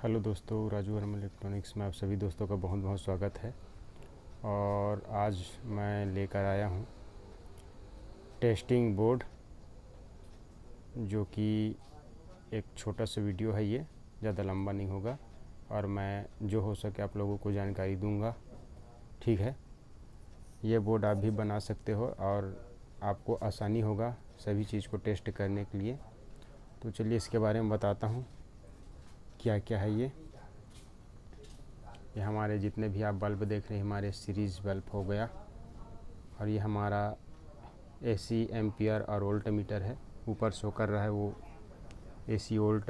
Hello दोस्तों, Raju Verma electronics में आप सभी दोस्तों का बहुत बहुत स्वागत है। और आज मैं लेकर आया हूँ टेस्टिंग बोर्ड, जो कि एक छोटा सा वीडियो है। ये ज़्यादा लंबा नहीं होगा और मैं जो हो सके आप लोगों को जानकारी दूंगा। ठीक है, ये बोर्ड आप भी बना सकते हो और आपको आसानी होगा सभी चीज़ को टेस्ट करने के लिए। तो चलिए इसके बारे में बताता हूँ क्या क्या है। ये हमारे जितने भी आप बल्ब देख रहे हैं हमारे सीरीज़ बल्ब हो गया। और ये हमारा एसी एम्पियर और वोल्ट मीटर है। ऊपर शो कर रहा है वो AC volt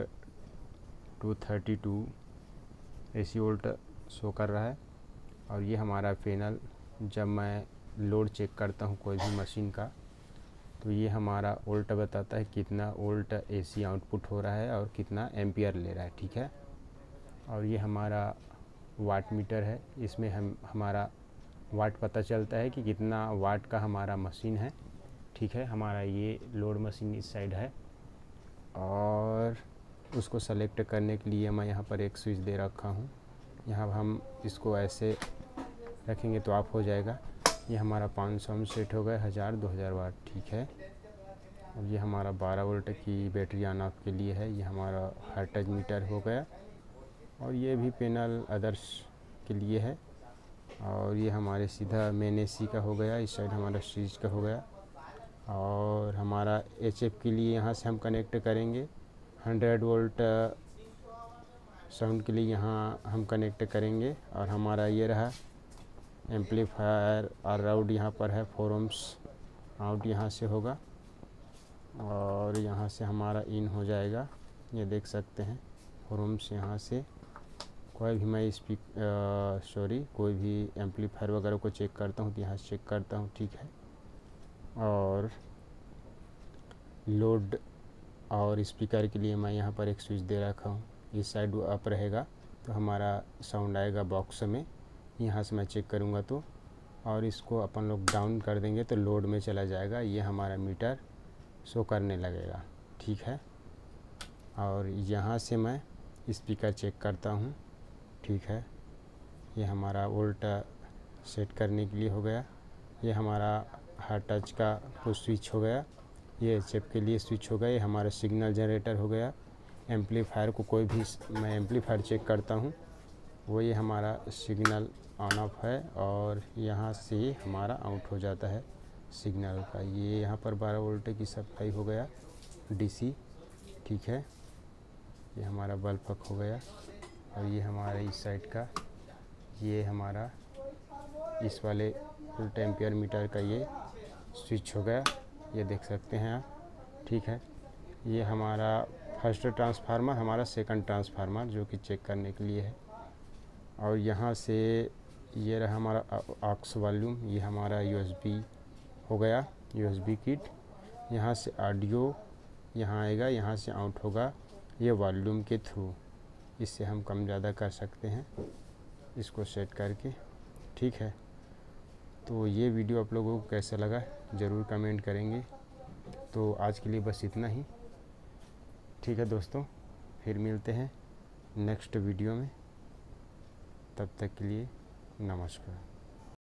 232 AC volt show कर रहा है। और ये हमारा पैनल, जब मैं लोड चेक करता हूँ कोई भी मशीन का, तो ये हमारा वोल्ट बताता है कितना वोल्ट एसी आउटपुट हो रहा है और कितना एम्पियर ले रहा है। ठीक है, और ये हमारा वाट मीटर है। इसमें हमारा वाट पता चलता है कि कितना वाट का हमारा मशीन है। ठीक है, हमारा ये लोड मशीन इस साइड है और उसको सेलेक्ट करने के लिए मैं यहाँ पर एक स्विच दे रखा हूँ। यहाँ हम इसको ऐसे रखेंगे तो ऑफ हो जाएगा। ये हमारा 500 में सेट हो गया, 1000 2000 वाट। ठीक है, और ये हमारा 12 वोल्ट की बैटरी ऑन ऑफ के लिए है। ये हमारा हर टच मीटर हो गया और ये भी पैनल अदर्स के लिए है। और ये हमारे सीधा मेन एसी का हो गया, इस साइड हमारा स्विच का हो गया। और हमारा एचएफ के लिए यहाँ से हम कनेक्ट करेंगे। 100 वोल्ट साउंड के लिए यहाँ हम कनेक्ट करेंगे। और हमारा ये रहा एम्पलीफायर और आउट यहाँ पर है 4 ohms आउट यहाँ से होगा। और यहाँ से हमारा इन हो जाएगा, ये देख सकते हैं 4 ohms यहाँ से। कोई भी मैं कोई भी एम्पलीफायर वगैरह को चेक करता हूँ तो यहाँ से चेक करता हूँ। ठीक है, और लोड और स्पीकर के लिए मैं यहाँ पर एक स्विच दे रखा हूँ। इस साइड अप रहेगा तो हमारा साउंड आएगा बॉक्स में, यहाँ से मैं चेक करूँगा तो। और इसको अपन लोग डाउन कर देंगे तो लोड में चला जाएगा, ये हमारा मीटर शो करने लगेगा। ठीक है, और यहाँ से मैं स्पीकर चेक करता हूँ। ठीक है, ये हमारा वोल्ट सेट करने के लिए हो गया। ये हमारा हर टच का कुछ स्विच हो गया। ये एचएफ के लिए स्विच हो गया। ये हमारा सिग्नल जनरेटर हो गया। एम्पलीफायर को कोई भी मैं एम्पलीफायर चेक करता हूँ, वो ये हमारा सिग्नल ऑन ऑफ है और यहाँ से हमारा आउट हो जाता है सिग्नल का। ये यहाँ पर 12 वोल्ट की सप्लाई हो गया डीसी। ठीक है, ये हमारा बल्ब पक हो गया। और ये हमारा इस साइड का, ये हमारा इस वाले वोल्ट एम्पियर मीटर का ये स्विच हो गया, ये देख सकते हैं आप। ठीक है, ये हमारा फर्स्ट ट्रांसफार्मर, हमारा सेकंड ट्रांसफार्मर जो कि चेक करने के लिए है। और यहाँ से ये रहा हमारा ऑक्स वॉल्यूम, ये हमारा यूएसबी हो गया, यूएसबी किट। यहाँ से ऑडियो यहाँ आएगा, यहाँ से आउट होगा ये वॉल्यूम के थ्रू। इससे हम कम ज़्यादा कर सकते हैं इसको सेट करके। ठीक है, तो ये वीडियो आप लोगों को कैसा लगा ज़रूर कमेंट करेंगे। तो आज के लिए बस इतना ही। ठीक है दोस्तों, फिर मिलते हैं नेक्स्ट वीडियो में। तब तक के लिए नमस्कार।